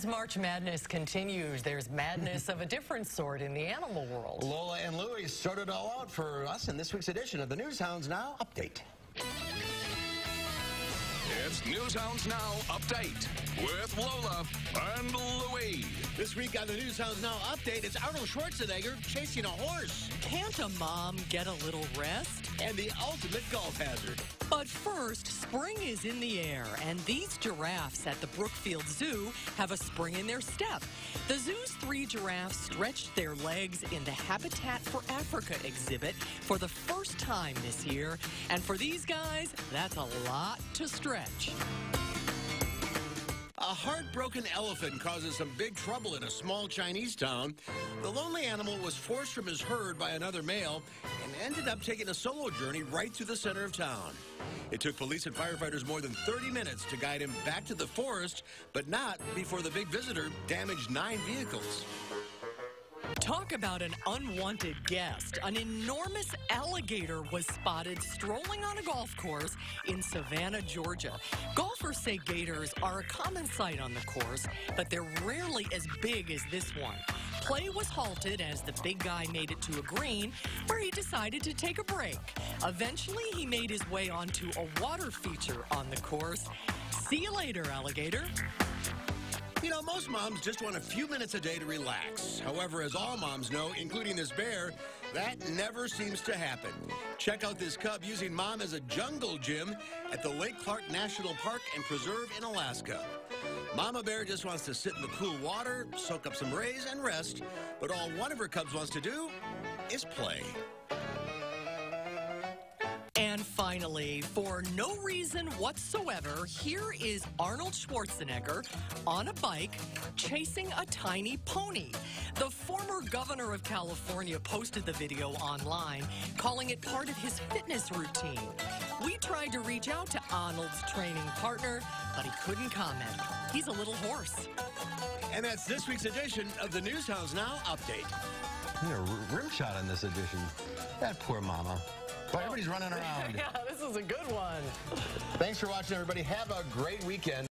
March Madness continues, there's madness of a different sort in the animal world. Lola and Lui sorted it all out for us in this week's edition of the Hounds Now Update. It's Hounds Now Update with Lola and Lui. This week on the Hounds Now Update, it's Arnold Schwarzenegger chasing a horse. Can't a mom get a little rest? And the ultimate golf hazard. But first, spring is in the air, and these giraffes at the Brookfield Zoo have a spring in their step. The zoo's 3 giraffes stretched their legs in the Habitat for Africa exhibit for the first time this year. And for these guys, that's a lot to stretch. A heartbroken elephant causes some big trouble in a small Chinese town. The lonely animal was forced from his herd by another male and ended up taking a solo journey right through the center of town. It took police and firefighters more than 30 minutes to guide him back to the forest, but not before the big visitor damaged 9 vehicles. Talk about an unwanted guest. An enormous alligator was spotted strolling on a golf course in Savannah, Georgia. Golfers say gators are a common sight on the course, but they're rarely as big as this one. Play was halted as the big guy made it to a green, where he decided to take a break. Eventually, he made his way onto a water feature on the course. See you later, alligator. You know, most moms just want a few minutes a day to relax. However, as all moms know, including this bear, that never seems to happen. Check out this cub using mom as a jungle gym at the Lake Clark National Park and Preserve in Alaska. Mama bear just wants to sit in the cool water, soak up some rays, and rest. But all one of her cubs wants to do is play. And finally, for no reason whatsoever, here is Arnold Schwarzenegger on a bike chasing a tiny pony. The former governor of California posted the video online, calling it part of his fitness routine. We tried to reach out to Arnold's training partner, but he couldn't comment. He's a little hoarse. And that's this week's edition of the Hounds Now Update. A rim shot on this edition. That poor mama. But everybody's running around. Yeah, this is a good one. Thanks for watching, everybody. Have a great weekend.